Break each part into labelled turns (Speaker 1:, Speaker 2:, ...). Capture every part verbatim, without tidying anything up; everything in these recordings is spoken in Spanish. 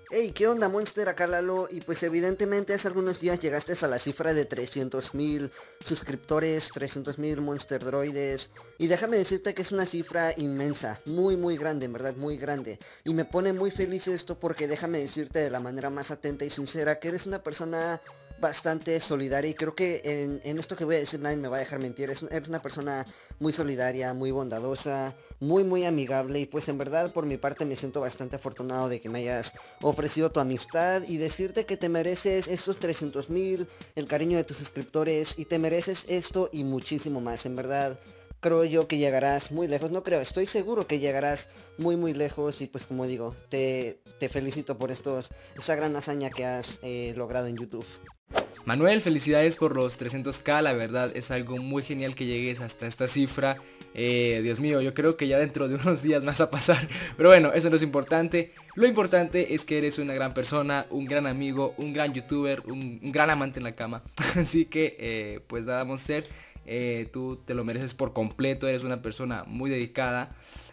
Speaker 1: Hey, ¿qué onda, Monster? Acá Lalo, y pues evidentemente hace algunos días llegaste a la cifra de trescientos mil suscriptores, trescientos mil Monster Droides, y déjame decirte que es una cifra inmensa, muy muy grande, en verdad, muy grande, y me pone muy feliz esto porque déjame decirte de la manera más atenta y sincera que eres una persona bastante solidaria y creo que en, en esto que voy a decir nadie me va a dejar mentir, es, eres una persona muy solidaria, muy bondadosa, muy muy amigable y pues en verdad por mi parte me siento bastante afortunado de que me hayas ofrecido tu amistad y decirte que te mereces estos trescientos mil, el cariño de tus suscriptores y te mereces esto y muchísimo más, en verdad. Creo yo que llegarás muy lejos, no creo, estoy seguro que llegarás muy muy lejos y pues como digo, te, te felicito por estos, esa gran hazaña que has eh, logrado en YouTube.
Speaker 2: Manuel, felicidades por los trescientos k, la verdad es algo muy genial que llegues hasta esta cifra. Eh, Dios mío, yo creo que ya dentro de unos días vas a pasar, pero bueno, eso no es importante. Lo importante es que eres una gran persona, un gran amigo, un gran youtuber, un, un gran amante en la cama. Así que, eh, pues nada, Monster, eh, tú te lo mereces por completo, eres una persona muy dedicada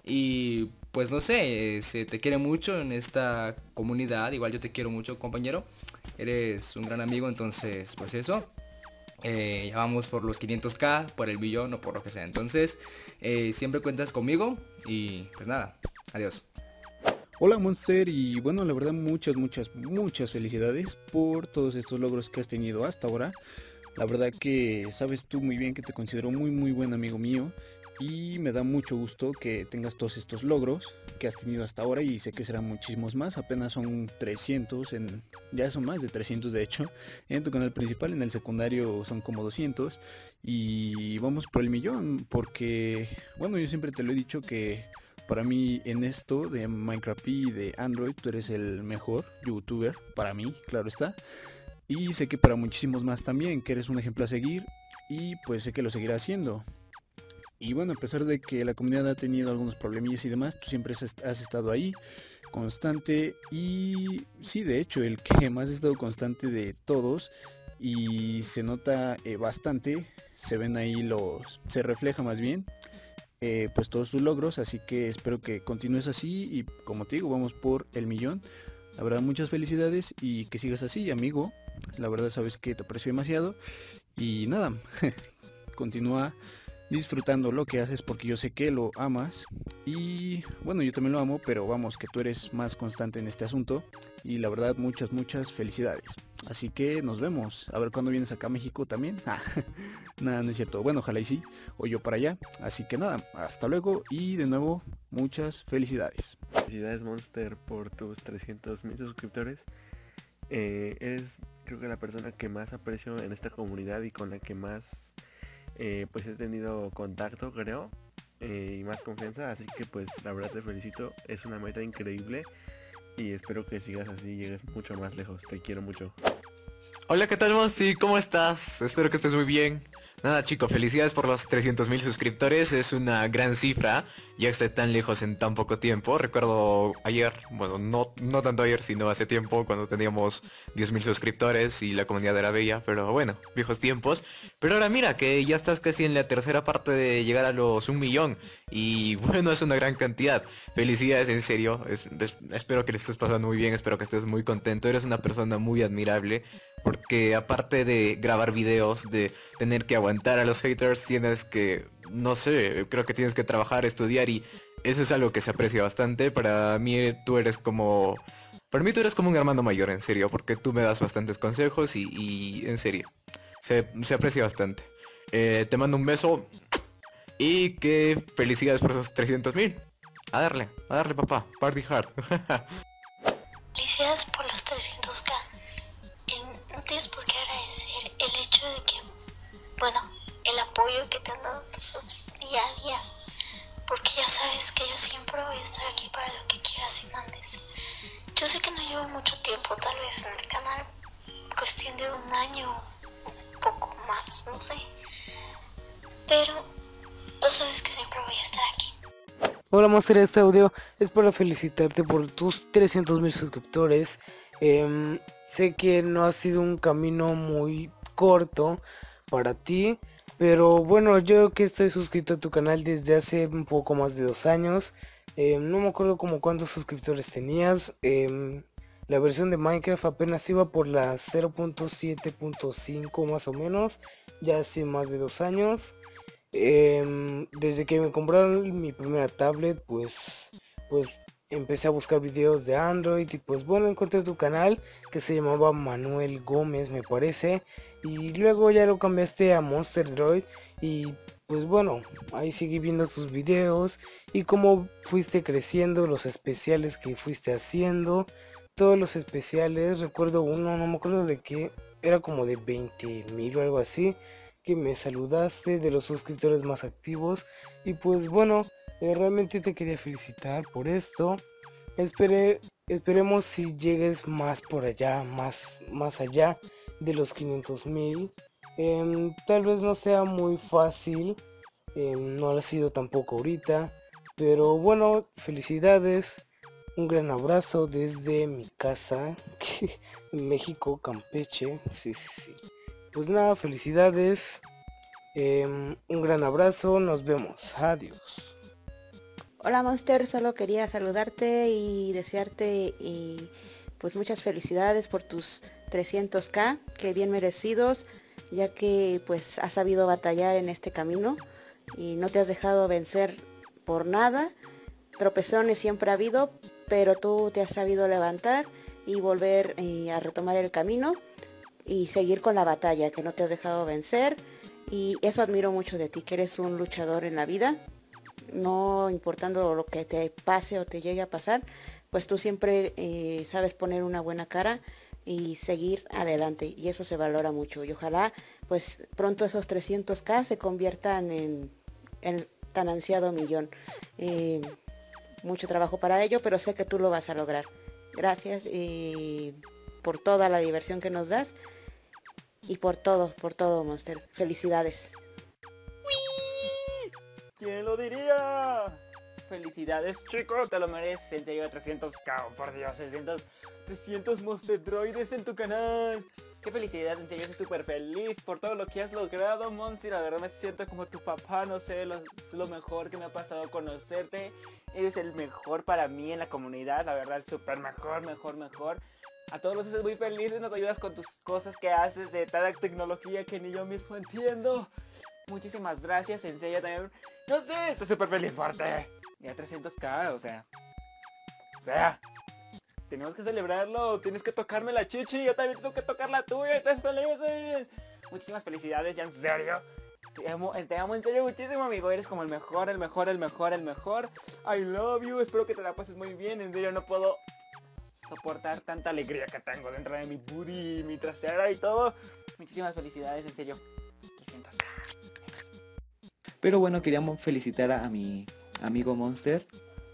Speaker 2: y pues no sé, eh, se te quiere mucho en esta comunidad, igual yo te quiero mucho, compañero. Eres un gran amigo, entonces pues eso. Eh, ya vamos por los quinientos k, por el millón o por lo que sea. Entonces, eh, siempre cuentas conmigo y pues nada, adiós.
Speaker 3: Hola Monster y bueno, la verdad muchas, muchas, muchas felicidades por todos estos logros que has tenido hasta ahora. La verdad que sabes tú muy bien que te considero muy muy buen amigo mío y me da mucho gusto que tengas todos estos logros que has tenido hasta ahora y sé que serán muchísimos más, apenas son trescientos, en, ya son más de trescientos de hecho, en tu canal principal, en el secundario son como doscientos y vamos por el millón porque bueno, yo siempre te lo he dicho que para mí en esto de Minecraft y de Android tú eres el mejor youtuber, para mí, claro está. Y sé que para muchísimos más también, que eres un ejemplo a seguir y pues sé que lo seguirá haciendo. Y bueno, a pesar de que la comunidad ha tenido algunos problemillas y demás, tú siempre has, has estado ahí, constante y sí, de hecho, el que más ha estado constante de todos y se nota eh, bastante, se ven ahí los, se refleja más bien, eh, pues todos tus logros, así que espero que continúes así y como te digo, vamos por el millón. La verdad, muchas felicidades y que sigas así, amigo. La verdad, sabes que te aprecio demasiado. Y nada, continúa disfrutando lo que haces porque yo sé que lo amas. Y bueno, yo también lo amo, pero vamos, que tú eres más constante en este asunto. Y la verdad, muchas, muchas felicidades. Así que nos vemos. A ver cuándo vienes acá a México también. Ah, nada, no es cierto. Bueno, ojalá y sí. O yo para allá. Así que nada, hasta luego. Y de nuevo, muchas felicidades.
Speaker 4: Felicidades Monster por tus trescientos mil suscriptores. Eh, eres creo que la persona que más aprecio en esta comunidad y con la que más eh, pues he tenido contacto, creo, eh, y más confianza, así que pues la verdad te felicito, es una meta increíble y espero que sigas así y llegues mucho más lejos, te quiero mucho.
Speaker 5: Hola, ¿qué tal, Monsi? ¿Cómo estás? Espero que estés muy bien. Nada, chico, felicidades por los trescientos mil suscriptores, es una gran cifra, ya esté tan lejos en tan poco tiempo. Recuerdo ayer, bueno, no, no tanto ayer, sino hace tiempo, cuando teníamos diez mil suscriptores y la comunidad era bella, pero bueno, viejos tiempos. Pero ahora mira, que ya estás casi en la tercera parte de llegar a los un millón, y bueno, es una gran cantidad. Felicidades, en serio, es- es- espero que le estés pasando muy bien, espero que estés muy contento, eres una persona muy admirable. Porque aparte de grabar videos, de tener que aguantar a los haters, tienes que, no sé, creo que tienes que trabajar, estudiar y eso es algo que se aprecia bastante. Para mí tú eres como, para mí tú eres como un hermano mayor, en serio, porque tú me das bastantes consejos y, y en serio, se, se aprecia bastante. Eh, te mando un beso y que felicidades por esos trescientos mil. A darle, a darle papá, party hard.
Speaker 6: Felicidades por los trescientos k. Eh, no tienes por qué agradecer el hecho de que, bueno, el apoyo que te han dado tus subs día a día. Porque ya sabes que yo siempre voy a estar aquí para lo que quieras y mandes. Yo sé que no llevo mucho tiempo tal vez en el canal, cuestión de un año, un poco más, no sé. Pero tú sabes que siempre voy a estar aquí.
Speaker 7: Hola Monster, este audio es para felicitarte por tus trescientos mil suscriptores. Em, sé que no ha sido un camino muy corto para ti, pero bueno, yo que estoy suscrito a tu canal desde hace un poco más de dos años. Em, no me acuerdo como cuántos suscriptores tenías. em, la versión de Minecraft apenas iba por la cero punto siete punto cinco más o menos, ya hace más de dos años. Em, desde que me compraron mi primera tablet, pues, pues empecé a buscar videos de Android y pues bueno, encontré tu canal que se llamaba Manuel Gómez, me parece, y luego ya lo cambiaste a Monster Droid y pues bueno, ahí seguí viendo tus videos y cómo fuiste creciendo, los especiales que fuiste haciendo, todos los especiales. Recuerdo uno, no me acuerdo de qué, era como de veinte mil o algo así, que me saludaste, de los suscriptores más activos. Y pues bueno, eh, realmente te quería felicitar por esto. Esperé, esperemos si llegues más por allá, más, más allá de los quinientos mil. Em, tal vez no sea muy fácil, em, no lo ha sido tampoco ahorita, pero bueno, felicidades, un gran abrazo desde mi casa, en México, Campeche, sí, sí, sí. Pues nada, felicidades, em, un gran abrazo, nos vemos, adiós.
Speaker 8: Hola Monster, solo quería saludarte y desearte y pues muchas felicidades por tus trescientos k, que bien merecidos, ya que pues has sabido batallar en este camino y no te has dejado vencer por nada. Tropezones siempre ha habido, pero tú te has sabido levantar y volver eh, a retomar el camino y seguir con la batalla, que no te has dejado vencer, y eso admiro mucho de ti, que eres un luchador en la vida, no importando lo que te pase o te llegue a pasar, pues tú siempre eh, sabes poner una buena cara y seguir adelante, y eso se valora mucho, y ojalá pues pronto esos trescientos k se conviertan en el tan ansiado millón. Eh, mucho trabajo para ello, pero sé que tú lo vas a lograr. Gracias eh, por toda la diversión que nos das y por todo, por todo, Monster. Felicidades.
Speaker 9: ¿Quién lo diría? Felicidades, chicos, te lo mereces. Te llevo trescientos k, oh, por Dios, trescientos, trescientos Monster Droides en tu canal. Qué felicidad, en serio, estoy súper feliz por todo lo que has logrado, Monster. La verdad me siento como tu papá, no sé, lo, es lo mejor que me ha pasado conocerte. Eres el mejor para mí en la comunidad, la verdad, súper mejor, mejor, mejor. A todos los haces muy felices, nos ayudas con tus cosas que haces de tanta tecnología que ni yo mismo entiendo. Muchísimas gracias, en serio también. No sé, estoy súper feliz por ti. Ya trescientos k, o sea. O sea. Tenemos que celebrarlo, tienes que tocarme la chichi, yo también tengo que tocar la tuya, estás felices. Muchísimas felicidades, ya en serio. Te amo, te amo en serio muchísimo, amigo. Eres como el mejor, el mejor, el mejor, el mejor. I love you, espero que te la pases muy bien. En serio, no puedo soportar tanta alegría que tengo dentro de mi booty, mi trasera y todo. Muchísimas felicidades, en serio. trescientos k.
Speaker 10: Pero bueno, queríamos felicitar a mi amigo Monster,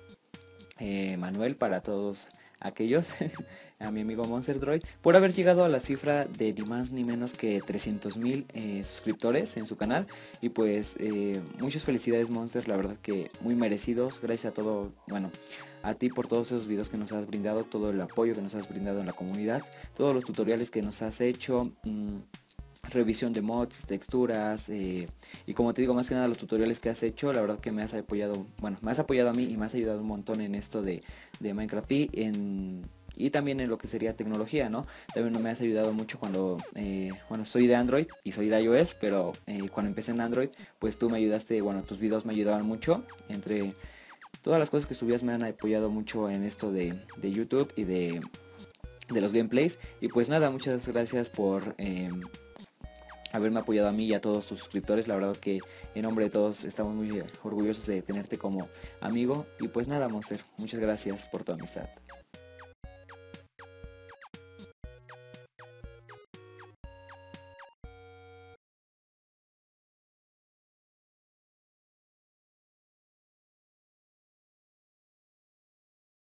Speaker 10: eh, Manuel, para todos aquellos, a mi amigo Monster Droid, por haber llegado a la cifra de ni más ni menos que trescientos mil eh, suscriptores en su canal. Y pues eh, muchas felicidades, Monster, la verdad que muy merecidos. Gracias a todo, bueno, a ti por todos esos videos que nos has brindado, todo el apoyo que nos has brindado en la comunidad, todos los tutoriales que nos has hecho, mmm, revisión de mods, texturas, eh, y como te digo, más que nada los tutoriales que has hecho, la verdad que me has apoyado, bueno, me has apoyado a mí y me has ayudado un montón en esto de, de Minecraft y, en, y también en lo que sería tecnología, ¿no? También me has ayudado mucho cuando, eh, bueno, soy de Android y soy de iOS, pero eh, cuando empecé en Android, pues tú me ayudaste, bueno, tus videos me ayudaban mucho, entre todas las cosas que subías me han apoyado mucho en esto de, de YouTube y de, de los gameplays. Y pues nada, muchas gracias por Eh, haberme apoyado a mí y a todos tus suscriptores. La verdad que en nombre de todos estamos muy orgullosos de tenerte como amigo. Y pues nada, Monster, muchas gracias por tu amistad.